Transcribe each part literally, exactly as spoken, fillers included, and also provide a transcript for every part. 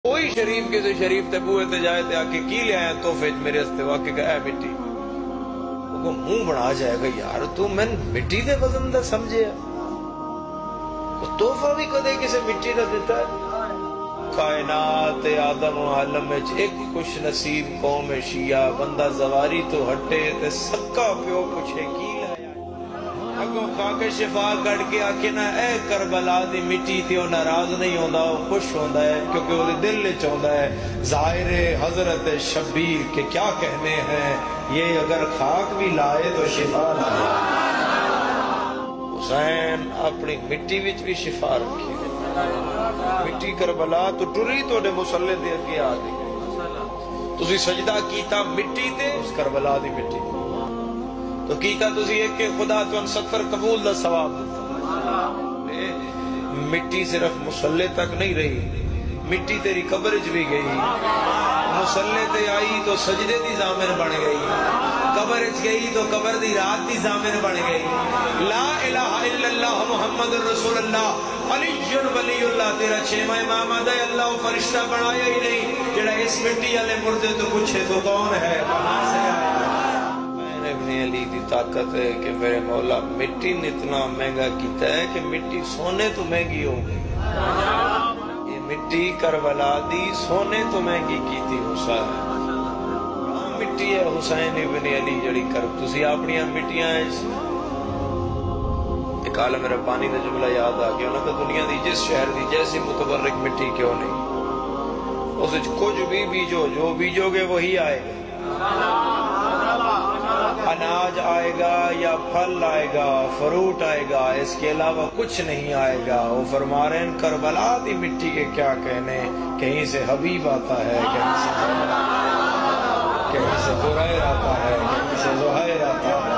کوئی شریف کسی شریف تے بوئے تے جائے تے آکے کی لے آیا توفے میرے استے واقعے کہ اے مٹی وہ منہ بنا جائے گا یار تو میں مٹی دے وزن دا سمجھے توفہ بھی کدے کسی مٹی دا دیتا ہے کائنات آدم و عالم میں ایک خوش نصیب قوم شیعہ بندہ زواری تو ہٹے تے سکا پیو پوچھے کی اگو خاک شفا کڑ کے آکے نا اے کربلا دی مٹی تے وہ ناراض نہیں ہوندا وہ خوش ہوندا ہے کیونکہ وہ دل وچ ہوندا ہے ظاہر حضرت شبیر کے کیا کہنے ہیں یہ اگر خاک بھی لائے تو شفا لائے حسین اپنی مٹی وچ بھی شفا رکھی مٹی کربلا تو ٹری تو دے مسلے دے اگے آ گئی تسی سجدہ کیتا مٹی تے اس کربلا دی مٹی تو کیتا تسی ایک کہ خدا تو ان ستر قبول دا ثواب مٹی صرف مسلے تک نہیں رہی مٹی تیری قبر وچ بھی گئی مسلے تے آئی تو سجدے دی ضامن بن گئی قبر وچ گئی تو قبر دی رات دی ضامن بن گئی لا الہ الا اللہ محمد رسول اللہ علی ولی اللہ تیرا چھواں امام ہے اللہ فرشتہ بنایا ہی نہیں جڑا اس مٹی والے مردے تو پوچھے تو کون ہے کہاں سے آیا ابن علی دی طاقت ہے کہ میرے مولا مٹی نے اتنا مہنگا کیتا ہے کہ مٹی سونے تو مہنگی ہو گئی یہ مٹی کربلا دی سونے تو مہنگی کیتی حسین مٹی ہے حسین ابن علی جڑی کرب تسی اپنی مٹیاں ایک عالم ربانی دا جملہ یاد آ گیا انہوں نے دنیا دی جس شہر دی جیسی متبرک مٹی کیوں نہیں اس وچ کچھ بھی بیجو جو بیجو گے وہی آئے اناج آئے گا یا پھل آئے گا فروٹ آئے گا اس کے علاوہ کچھ نہیں آئے گا وہ فرما رہے ہیں کربلا دی مٹی کے کیا کہنے کہیں سے حبیب آتا ہے کہیں سے کہیں سے زہیر آتا ہے کہیں سے زہیر آتا ہے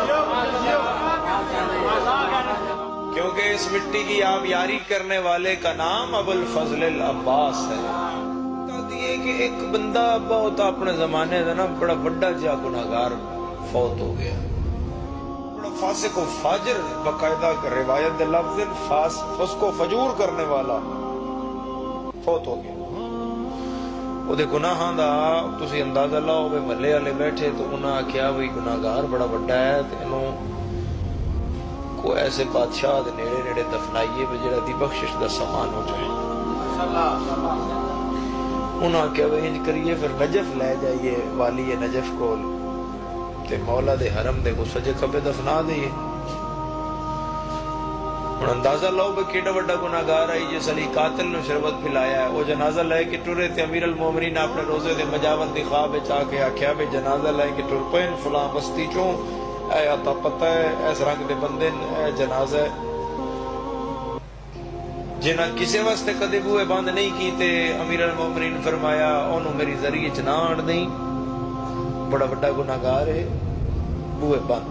کیونکہ اس مٹی کی آپ یاری کرنے والے کا نام ابو الفضل العباس ہے کہتی ہے کہ ایک بندہ بہت اپنے زمانے دا نا بڑا بڑا جا گناہگار فوت ہو گیا بڑا فاسق و فاجر باقاعدہ روایت لفظ فسق و فجور کرنے والا فوت ہو گیا وہ دے گناہاں دا تسی اندازہ لاؤ بے ملے والے بیٹھے تو انہاں کیا وہی گناہگار بڑا بڑا ہے تے انہوں کو ایسے بادشاہ دے نیڑے نیڑے دفنائیے بے جڑا دی بخشش دا سامان ہو جائے انہاں کیا وہ انج کریے پھر نجف لے جائیے والی نجف کو تے مولا دے حرم دے کو سجے کبے دفنا دئیے اور اندازہ لو بے کیڑا وڈا گناہگار آئی جس علی قاتل نو شربت پلایا ہے وہ جنازہ لائے کہ ٹرے تے امیر المومنین اپنے روزے دے مجاوت دی خواب چاہ کے آکھیا بے جنازہ لائے کہ ٹرپین فلاں بستی چوں اے عطا پتہ ہے ایس رنگ دے بندے اے جنازہ ہے جنہ کسے واسطے کدے بوئے بند نہیں کیتے امیر المومنین فرمایا انہوں میری ذریعے چناڑ دیں بڑا بڑا گناہگار ہے بوئے بند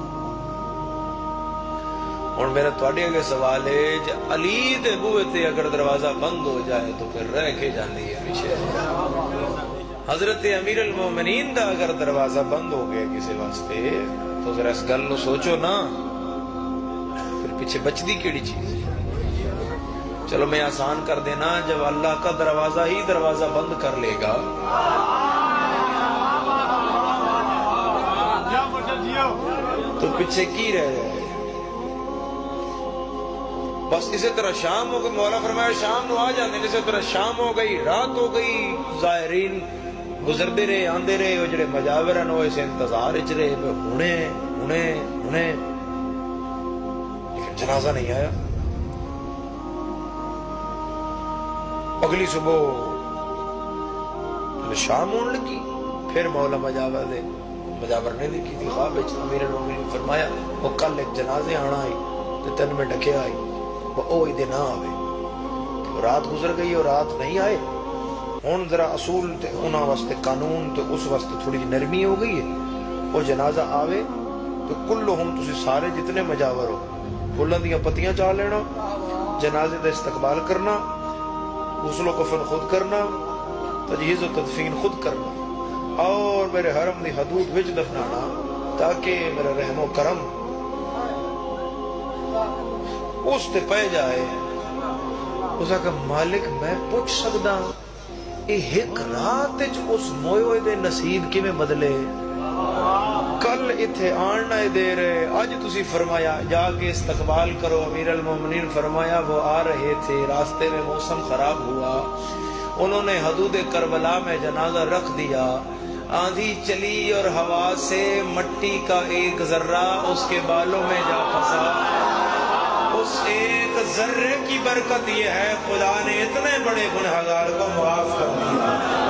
اور میرا تواڈے اگے سوال ہے کہ علی دے بوئے تے اگر دروازہ بند ہو جائے تو پھر رہ کے جاندی ہے پیچھے حضرت امیر المومنین دا اگر دروازہ بند ہو گیا کسی واسطے تو ذرا اس گل نو سوچو نا پھر پیچھے بچدی کیڑی چیز چلو میں آسان کر دینا جب اللہ کا دروازہ ہی دروازہ بند کر لے گا تو پیچھے کی رہ جائے بس اسی طرح شام ہو گئی مولا فرمایا شام نو آ جاندے اسی طرح شام ہو گئی رات ہو گئی زائرین گزردے رہے آندے رہے وہ جڑے مجاورن ہوئے سے انتظار اچ رہے ہونے ہونے ہونے لیکن جنازہ نہیں آیا اگلی صبح شام ہونے لگی پھر مولا مجاور دے مجاور نے دیکھی تھی خواب امیر المومنین فرمایا وہ کل ایک جنازے آنا آئی تو تن میں ڈکے آئی وہ اوہی دے نہ آوے رات گزر گئی اور رات نہیں آئے ہون ذرا اصول تے انہاں واسطے قانون تے اس واسطے تھوڑی نرمی ہو گئی ہے وہ جنازہ آوے تو کلہم تسی سارے جتنے مجاور ہو پھلاں دیاں پتیاں چاہ لینا جنازے دا استقبال کرنا غسل و کفن خود کرنا تجہیز و تدفین خود کرنا اور میرے حرم دی حدود وچ دفنانا تاکہ میرا رحم و کرم اس تے پہ جائے اس کا مالک میں پوچھ سکتا یہ ایک رات اس موئے ہوئے دے نصیب کی میں بدلے کل اتھے آن نہ دے رہے آج تسی فرمایا جا کے استقبال کرو امیر المومنین فرمایا وہ آ رہے تھے راستے میں موسم خراب ہوا انہوں نے حدود کربلا میں جنازہ رکھ دیا آندھی چلی اور ہوا سے مٹی کا ایک ذرہ اس کے بالوں میں جا پھنسا اس ایک ذرے کی برکت یہ ہے خدا نے اتنے بڑے گنہگار کو معاف کر دیا